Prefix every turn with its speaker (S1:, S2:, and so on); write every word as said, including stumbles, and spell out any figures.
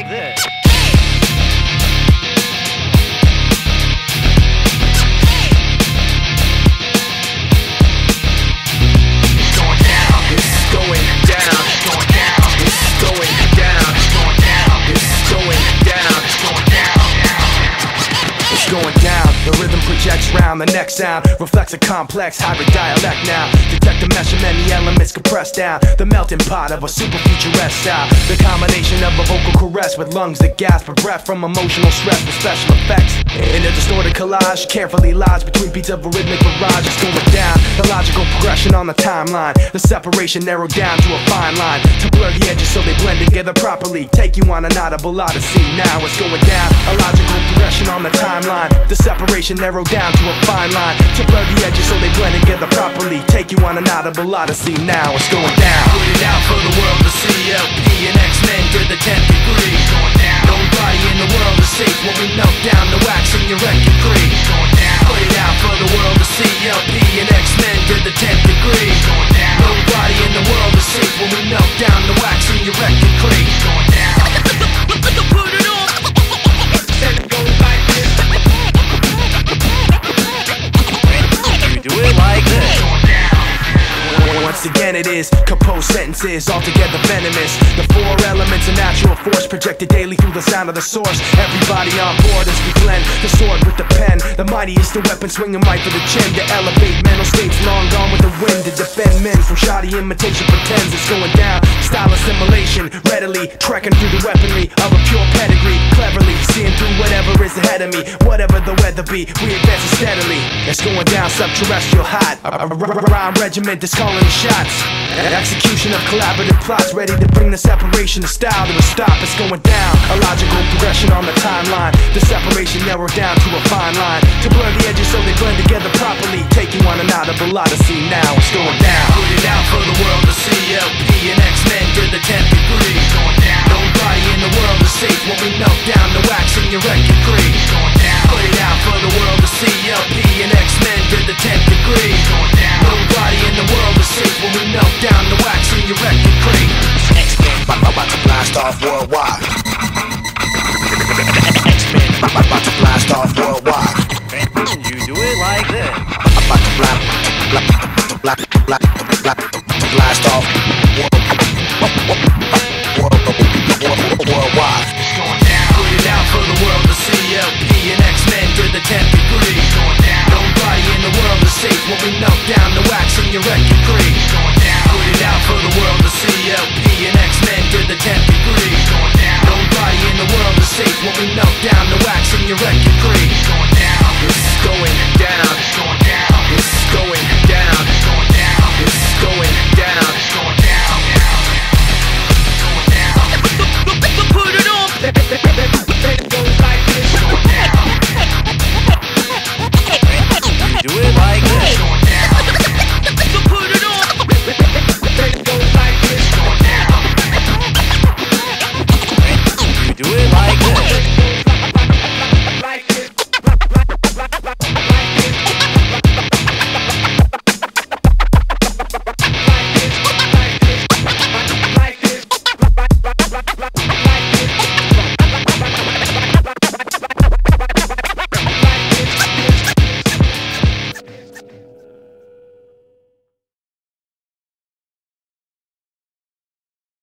S1: like this.
S2: Going down, the rhythm projects round. The next sound reflects a complex hybrid dialect now. Detect the mesh of many elements compressed down. The melting pot of a super futuresque style. The combination of a vocal caress with lungs that gasp for breath from emotional stress with special effects. In a distorted collage, carefully lies between beats of a rhythmic barrage. It's going down, the logical progression on the timeline. The separation narrowed down to a fine line to blur the edges so they blend together properly. Take you on an audible odyssey. Now it's going down, a logical progression on the timeline. The separation narrowed down to a fine line to blur the edges so they blend together properly. Take you on an audible odyssey. Now it's going down.
S3: Put it out for the world to see. L P and X-Men to the tenth degree. Going down. Nobody in the world is safe when we melt down the wax in your record creep. Going down. Put it out for the world to see. L P and X-Men to the tenth degree. Going down. Nobody in the world is safe when we melt down the wax in your record creep. Going down. Put it on. Said go like this.
S1: You do it like this.
S2: Once again it is composed sentences, altogether venomous. The four elements of natural force projected daily through the sound of the source. Everybody on board as we blend the sword with the pen. The mightiest the weapon swinging right for the chin. To elevate mental states long gone with the wind. To defend men from shoddy imitation pretends it's going down. Style assimilation, readily trekking through the weaponry of a pure pedigree. Cleverly seeing through whatever is ahead of me. Whatever the weather be, we advance steadily. It's going down subterrestrial hot. A rhyme regiment that's calling the shots. Execution of collaborative plots, ready to bring the separation of style to a stop. It's going down, a logical progression on the timeline. The separation narrowed down to a fine line to blur the edges so they blend together properly. Take you on an audible odyssey. Now it's going down.
S3: Put it out for the world to see. L P and X-Men to the tenth degree. Going down. Nobody in the world is safe when we melt down the wax in your record creep. Going down. Put it out for the world to see. L P and X-Men to the tenth degree. Going down. Nobody in the world is safe when we melt down the wax in your record creep.
S4: X-Men about to blast off worldwide. X-Men about to blast off worldwide.
S1: You do it like this.
S4: About to blast, blast, blast, blast, blast, blast off worldwide.